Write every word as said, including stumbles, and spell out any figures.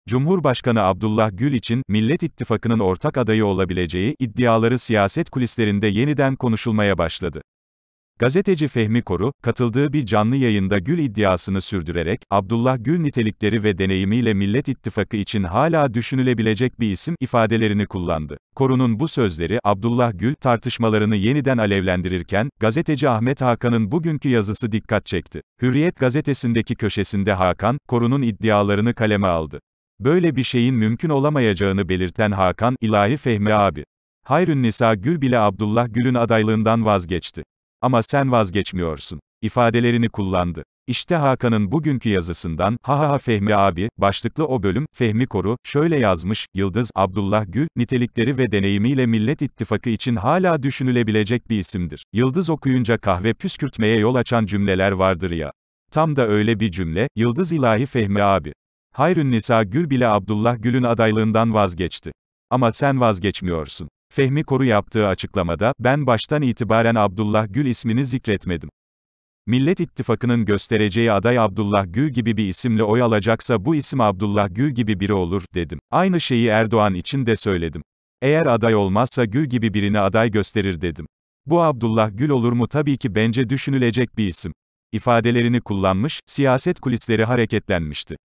Cumhurbaşkanı Abdullah Gül için, Millet İttifakı'nın ortak adayı olabileceği iddiaları siyaset kulislerinde yeniden konuşulmaya başladı. Gazeteci Fehmi Koru, katıldığı bir canlı yayında Gül iddiasını sürdürerek, Abdullah Gül nitelikleri ve deneyimiyle Millet İttifakı için hala düşünülebilecek bir isim, ifadelerini kullandı. Koru'nun bu sözleri, Abdullah Gül tartışmalarını yeniden alevlendirirken, gazeteci Ahmet Hakan'ın bugünkü yazısı dikkat çekti. Hürriyet gazetesindeki köşesinde Hakan, Koru'nun iddialarını kaleme aldı. Böyle bir şeyin mümkün olamayacağını belirten Hakan, ilahi Fehmi abi. Hayrünnisa Gül bile Abdullah Gül'ün adaylığından vazgeçti. Ama sen vazgeçmiyorsun, ifadelerini kullandı. İşte Hakan'ın bugünkü yazısından, ha ha ha Fehmi abi, başlıklı o bölüm, Fehmi Koru, şöyle yazmış, Yıldız, Abdullah Gül, nitelikleri ve deneyimiyle Millet İttifakı için hala düşünülebilecek bir isimdir. Yıldız okuyunca kahve püskürtmeye yol açan cümleler vardır ya. Tam da öyle bir cümle, Yıldız ilahi Fehmi abi. Hayrünnisa Gül bile Abdullah Gül'ün adaylığından vazgeçti. Ama sen vazgeçmiyorsun. Fehmi Koru yaptığı açıklamada, ben baştan itibaren Abdullah Gül ismini zikretmedim. Millet İttifakı'nın göstereceği aday Abdullah Gül gibi bir isimle oy alacaksa bu isim Abdullah Gül gibi biri olur, dedim. Aynı şeyi Erdoğan için de söyledim. Eğer aday olmazsa Gül gibi birini aday gösterir dedim. Bu Abdullah Gül olur mu tabii ki bence düşünülecek bir isim. İfadelerini kullanmış, siyaset kulisleri hareketlenmişti.